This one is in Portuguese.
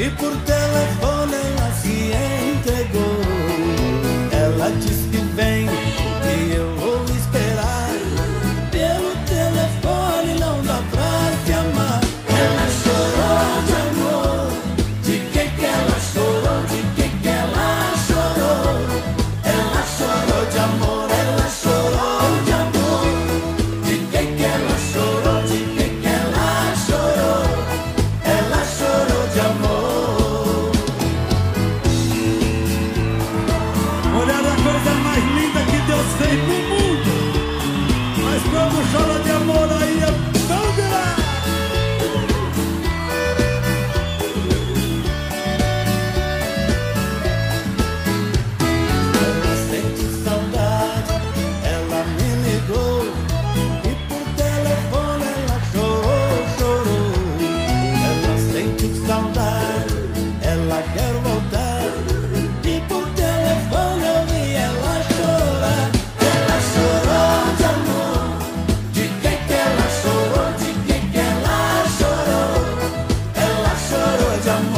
e por telefone ela se entregou. Ela disse que vem e eu vou esperar. Pelo telefone não dá pra te amar. Ela chorou de amor. De que ela chorou? De que ela chorou? Ela chorou de amor. Ela chorou de amor. De que ela chorou? De que ela chorou? Ela chorou de amor. Mulher é a coisa mais linda que Deus fez no mundo. Mas quando chora de amor aí é tão grave. Ela sente saudade, ela me ligou e por telefone ela chorou, chorou. Ela sente saudade, ela quer voltar e por telefone eu vi ela chorar. Ela chorou de amor. De que ela chorou? De que ela chorou? Ela chorou de amor.